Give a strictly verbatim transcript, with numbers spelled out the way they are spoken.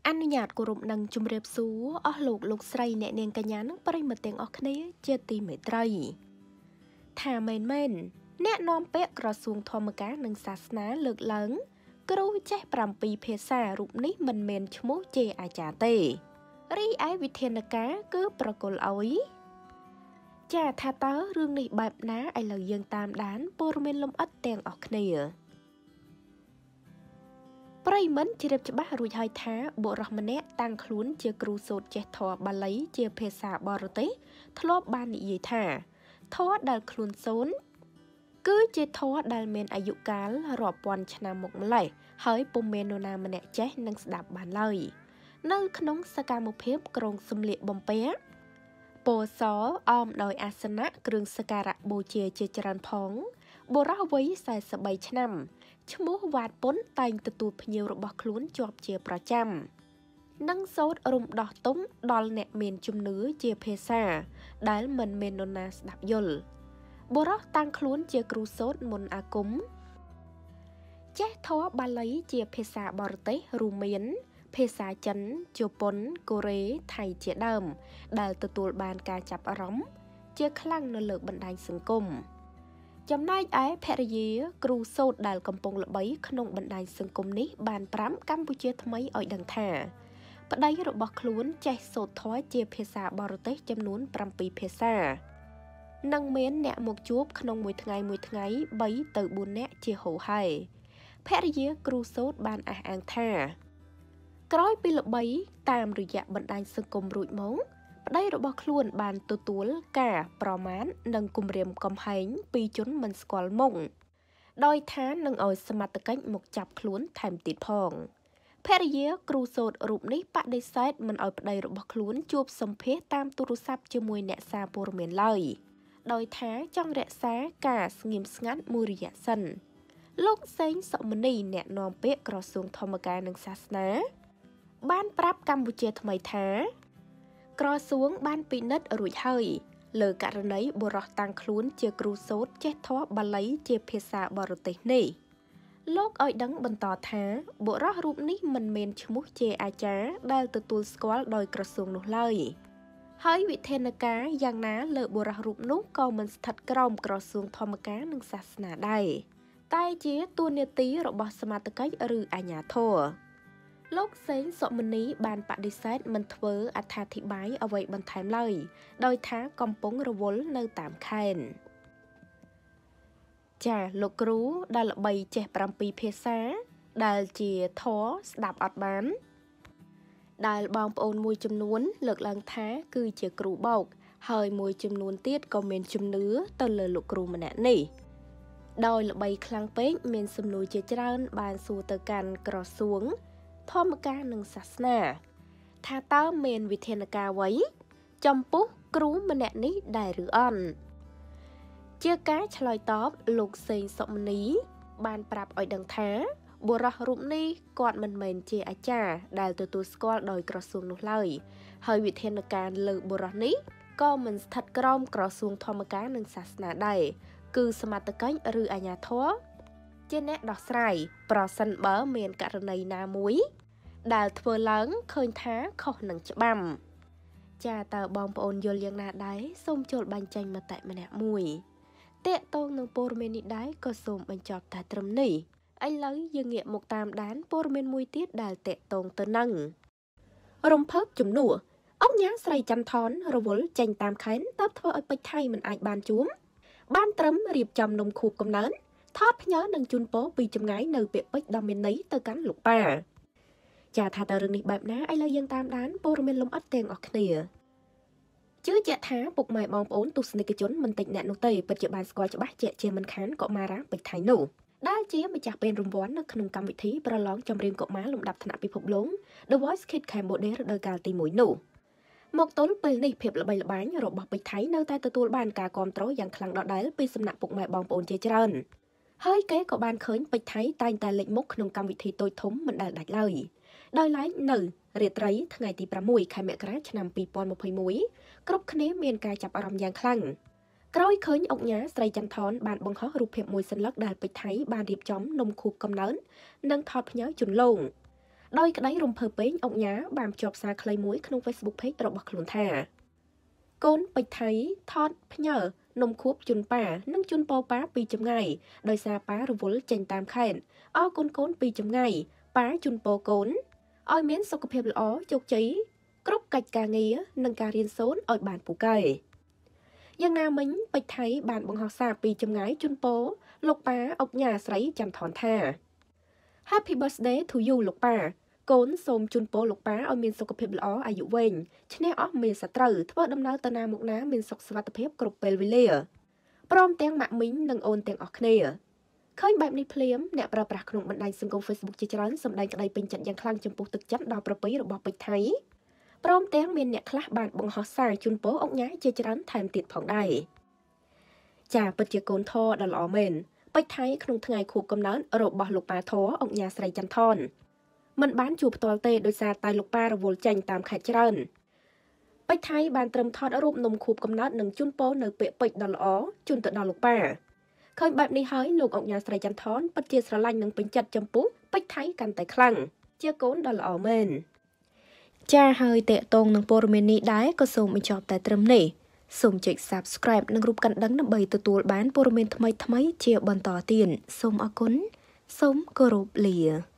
អនុញ្ញាតគោរពនឹងជំរាបសួរអស់លោកលោកស្រីអ្នកនាងកញ្ញានិងប្រិយមិត្តទាំងអស់គ្នាជាទីមេត្រីថាមែនមែនអ្នកនាំពាក្យក្រសួងធម្មការនិងសាសនាលើកឡើងគ្រូចេះប្រាំពីរភាសារូបនេះមិនមែនឈ្មោះជាអាចារ្យទេរីឯវិធានការគឺប្រគល់ឲ្យចាថាតើរឿងនេះបែបណាឥឡូវយើងតាមដានព័ត៌មានលម្អិតទាំងអស់គ្នាប្រិយមិត្តជ្រាបច្បាស់រួចហើយថាបុរសម្នាក់តាំងខ្លួនជាគ្រូសូត្រចេះធម៌បាលីជាភាសាបរទេសធ្លាប់បាននិយាយថាធម៌ដែលខ្លួនសូនគឺជាធម៌ដែលមានអាយុកាលរាប់ពាន់ឆ្នាំមកម្លេះហើយពុំមាននរណាម្នាក់ចេះនឹងស្ដាប់បានឡើយនៅក្នុងសកម្មភាពក្រុងសំលៀកបំពាក់ពោសអមដោយអាសនៈគ្រឿងសក្ការៈបូជាជាច្រើនផងបុរសវ័យសែសិបបីឆ្នាំឈ្មោះវ៉ាតពុនតែងទទួលភ្ញៀវរបស់ខ្លួនជាប់ជាប្រចាំនិងសូត្ររំដោះទុំដល់អ្នកមានជំនឿជាភាសាដែលមិនមាននរណាស្ដាប់យល់បុរសតាំងខ្លួនជាគ្រូសូត្រមុនអាគមចេះធម៌បាលីជាភាសាបរទេសរួមមានភាសាចិនជប៉ុនកូរ៉េថៃជាដើមដែលទទួលបានការចាប់អារម្មណ៍ជាខ្លាំងនៅលើបណ្ដាញសង្គមចំណែកឯភរិយាគ្រូសូត្រដែលកំពុងល្បីក្នុងបណ្ដាញសង្គមនេះបានប្រាំកម្ពុជាថ្មីឲ្យដឹងថាប្តីរបស់ខ្លួនចេះសូត្រធម៌ជាភាសាបរទេសចំនួនប្រាំពីរភាសានិងមានអ្នកមកជួបក្នុងមួយថ្ងៃមួយថ្ងៃបីទៅបួននាក់ជាហូរហែភរិយាគ្រូសូត្របានអះអាងថាក្រោយពីល្បីតាមរយៈបណ្ដាញសង្គមរួចមកប្តីរបស់ខ្លួនបានទទួលការប្រមាថនិងគំរាមកំហែងពីជនមិនស្គាល់មុខដោយថានឹងឲ្យសមត្ថកិច្ចមកចាប់ខ្លួនថែមទៀតផងភរិយាគ្រូសូត្ររូបនេះបដិសេធមិនឲ្យប្តីរបស់ខ្លួនជួបសម្ភាសតាមទូរស័ព្ទជាមួយអ្នកសារព័ត៌មានឡើយដោយថាចង់រក្សាការស្ងៀមស្ងាត់មួយរយៈសិនលោកសេងសុមនីអ្នកនាំពាក្យក្រសួងធម្មការនិងសាសនាបានប្រាប់កម្ពុជាថ្មីថាក្រសួងបានពិនិត្យរួចហើយលើករណីបុរសតាំងខ្លួនជាគ្រូសូត្រចេះធម៌បាលីជាភាសាបរទេសនេះលោកឲ្យដឹងបន្តថាបុរសរូបនេះមិនមែនឈ្មោះជាអាចារ្យដែលទទួលស្គាល់ដោយក្រសួងនោះឡើយហើយវិធានការយ៉ាងណាលើបុរសរូបនោះក៏មិនស្ថិតក្រោមក្រសួងធម្មការនិងសាសនាដែរតែជាតួនាទីរបស់សមត្ថកិច្ចឬអាជ្ញាធរលោកសេងសុមនីបានបដិសេធមិនធ្វើអត្ថាធិប្បាយអ្វីបន្ថែមឡើយដោយថាកំពុងរវល់នៅតាមខេត្តចាលោកគ្រូដែលល្បីចេះប្រាំពីរភាសាដែលជាធម៌ស្ដាប់អត់បានដែលបងប្អូនមួយចំនួនលើកឡើងថាគឺជាគ្រូបោកហើយមួយចំនួនទៀតក៏មានជំនឿទៅលើលោកគ្រូម្នាក់នេះដោយល្បីខ្លាំងពេកមានសំណួរជាច្រើនបានសួរទៅកាន់ក្រសួងធម្មការនិងសាសនាថាតើមានវិធានការអ្វីចំពោះគ្រូម្នាក់នេះដែរឬអត់ជាការឆ្លើយតបលោកសេងសុមនីបានប្រាប់ឲ្យដឹងថាបុរសរូបនេះគាត់មិនមែនជាអាចារ្យដែលទទួលស្គាល់ដោយក្រសួងនោះឡើយហើយវិធានការលើបុរសនេះក៏មិនស្ថិតក្រោមក្រសួងធម្មការនិងសាសនាដែរគឺសមត្ថកិច្ចឬអាជ្ញាធរជាអ្នកដោះស្រាយប្រសិនបើមានករណីណាមួយដែលធ្វើឡើងឃើញថាខុសនឹងច្បាប់ចាតើបងប្អូនយល់យ៉ាងណាដែរសូមចូលបញ្ចេញមតិម្នាក់មួយតេតងនឹងព័ត៌មាននេះដែរក៏សូមបញ្ចប់តែត្រឹមនេះឥឡូវយើងងាកមកតាមដានព័ត៌មានមួយទៀតដែលតេតងទៅនឹងរំភើបជំនួសអង្គញាស្រីចន្ទថនរវល់ចេញតាមខេត្តតើធ្វើឲ្យពេជ្រថៃមិនអាចបានជួមបានត្រឹមរៀបចំនំខួបកំណើតថតផ្ញើនឹងជូនពរពីចម្ងាយនៅពាក្យពេចន៍ដ៏មានន័យទៅកាន់លោកប៉ាចាថាតើរឿងនេះបែបណាឥឡូវយើងតាមដានព័ត៌មានលម្អិតទាំងអស់គ្នាជឿជាក់ថាពុកម៉ែបងប្អូនទស្សនិកជនមិនតិចអ្នកនោះទេពិតជាបានស្គាល់ច្បាស់ជាក់ជាមិនខានកុមារាពេជ្រថៃនោះដែលជាម្ចាស់ពេលរង្វាន់នៅក្នុងកម្មវិធីប្រឡងចម្រៀងកុមារលំដាប់ថ្នាក់ពិភពលោក The Voice Kids Cambodia រដូវកាលទីមួយនោះមកទល់ពេលនេះភាពល្បីល្បាញរបស់ពេជ្រថៃនៅតែទទួលបានការគាំទ្រយ៉ាងខ្លាំងដដែលពីសំណាក់ពុកម៉ែបងប្អូនជាច្រើនហើយគេក៏បានឃើញពេជ្រថៃតែងតែលេចមុខក្នុងកម្មវិធីតូចធំមិនដែលដាច់ឡើយដោយឡែកនៅរាត្រីថ្ងៃទីប្រាំមួយខែមករាឆ្នាំពីរពាន់ម្ភៃមួយគ្រប់គ្នាមានការចាប់អារម្មណ៍យ៉ាងខ្លាំងក្រោយឃើញអង្គញាស្រីចន្ទថនបានបង្ហោះរូបភាពមួយសន្លឹកដែលពេជ្រថៃបានរៀបចំនំខួបកំណើតនិងថតផ្ញើជូនលោកដោយក្តីរំភើបពេញអង្គញាបានភ្ជាប់សារខ្លីមួយក្នុង Facebook Page របស់ខ្លួនថាកូនពេជ្រថៃថតផ្ញើនំខួបជូនប៉ានិងជូនប៉ោប៉ាពីចម្ងាយដោយសារប៉ារវល់ចេញតាមខេត្តអរគុណកូនពីចម្ងាយប៉ាជូនប៉ោកូនឲ្យមានសុខភាពល្អជោគជ័យគ្រប់កិច្ចការងារនិងការរៀនសូត្រឲ្យបានពូកែយ៉ាងណាមិញពេជ្រថៃបានបង្ហោះសារពីចម្ងាយជូនប៉ោលោកប៉ាអុកញ៉ាស្រីច័ន្ទថនថា Happy birthday to you លោកប៉ាកូនសូមជូនពរលោកប៉ាឲ្យមានសុខភាពល្អអាយុវែងឈ្នះអស់មានសត្រូវធ្វើដំណើរទៅណាមកណាមានសុខសុវត្ថិភាពគ្រប់ពេលវេលាព្រមទាំងម៉ាក់មីងនិងអូនទាំងអស់គ្នាឃើញបែបនេះភ្លាមអ្នកប្រើប្រាស់ក្នុងបណ្ដាញសង្គម Facebook ជាច្រើនសម្ដែងក្តីពេញចិត្តយ៉ាងខ្លាំងចំពោះទឹកចិត្តដល់ប្រពៃរបស់ពេជ្រថៃព្រមទាំងមានអ្នកខ្លះបានបង្ហោះសារជូនពរអុកញ៉ាជាច្រើនថែមទៀតផងដែរចាពិតជាកូនធរដ៏ល្អមែនពេជ្រថៃក្នុងថ្ងៃខួបកំណើតរបស់លោកប៉ាធរអុកញ៉ាស្រីច័ន្ទថនមិនបានជួបផ្ទាល់ទេដោយសារតែលោកប៉ារវល់ចេញតាមខេត្តច្រើនពេជ្រថៃបានត្រឹមថតរូបនំខួបកំណើតនិងជូនពរនៅពាក្យពេជ្រដ៏ល្អជូនទៅដល់លោកប៉ាឃើញបែបនេះហើយលោកអុកញ៉ាស្រីច័ន្ទថនពិតជាស្រឡាញ់និងពេញចិត្តចំពោះពេជ្រថៃកាន់តែខ្លាំងជាកូនដ៏ល្អមែនចាហើយតេតងនឹងព័ត៌មាននេះដែរក៏សូមបញ្ចប់តែត្រឹមនេះសូមចុច Subscribe និងរូបកណ្ដឹងដើម្បីទទួលបានព័ត៌មានថ្មីៗជាបន្តទៀតសូមអរគុណសូមគោរពលា